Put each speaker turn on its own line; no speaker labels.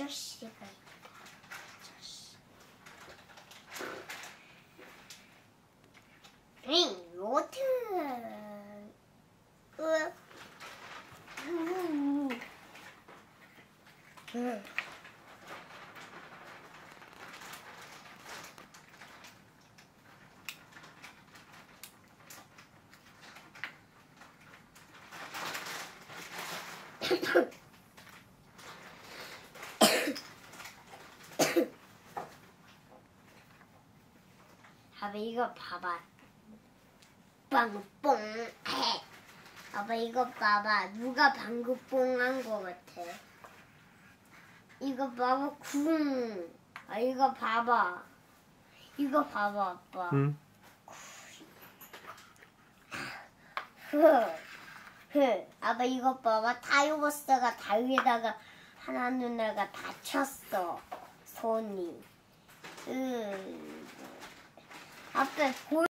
아저씨가 아저씨. 요트. 아빠 이거 봐봐. 방구뽕 해. 아빠 이거 봐봐. 누가 방구뽕 한 거 같아. 이거 봐봐. 쿵. 아 이거 봐봐. 이거 봐봐 아빠.
응.
아빠 이거 봐봐. 타요버스가 다리에다가 하나 누나가 다쳤어. 손이. 아빠